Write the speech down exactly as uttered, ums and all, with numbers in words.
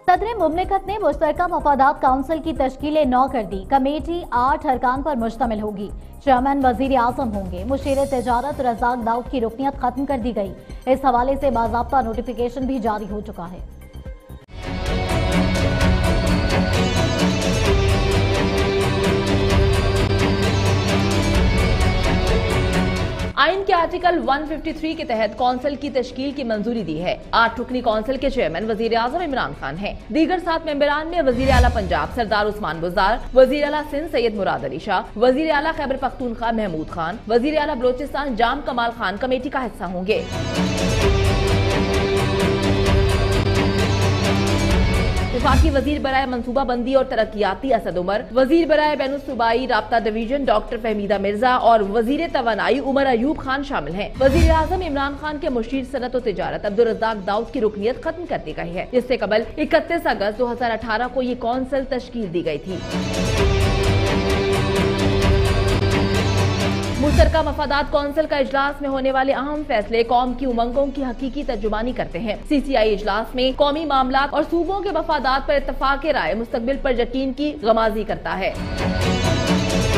सदर मुमलिकत ने मुश्तरका मफादात काउंसिल की तश्कील नौ कर दी। कमेटी आठ अरकान पर मुश्तमिल होगी। चेयरमैन वजीर आजम होंगे। मुशीर तजारत रज़ाक दाऊद की रुकनियत खत्म कर दी गई। इस हवाले से बाज़ाब्ता नोटिफिकेशन भी जारी हो चुका है। आइन के आर्टिकल एक सौ तिरेपन के तहत कौंसिल की तश्कील की मंजूरी दी है। आठ रुकनी कौंसिल के चेयरमैन वजीर आजम इमरान खान हैं। दीगर सात मेंबरान में वजीर आला पंजाब सरदार उस्मान बुज़दार, वजीर आला सिंध सैयद मुराद अली शाह, वजीर आला खैबर पख्तूनख्वा महमूद खान, वजीर आला बलोचिस्तान जाम कमाल खान कमेटी का हिस्सा होंगे। वफाकी वजीर बराए मनसूबा बंदी और तरक्याती असद उमर, वजीर बराए बैनुल सूबाई राब्ता डिवीजन डॉक्टर फहमीदा मिर्जा और वजीर तवानाई उमर अयूब खान शामिल हैं। वजीर आजम इमरान खान के मुशीर सनत और तिजारत अब्दुल रज़ाक दाऊद की रुकनियत खत्म कर दी गई है। इससे कबल इकतीस अगस्त दो हजार अठारह को ये कौंसिल तश्कील दी गई थी। मुश्तरका मफादात कौंसिल का इजलास में होने वाले अहम फैसले कौम की उमंगों की हकीकी तर्जुमानी करते हैं। सी सी आई इजलास में कौमी मामलात और सूबों के मफादात पर इत्तफाक राय मुस्तकबिल पर यकीन की गमाजी करता है।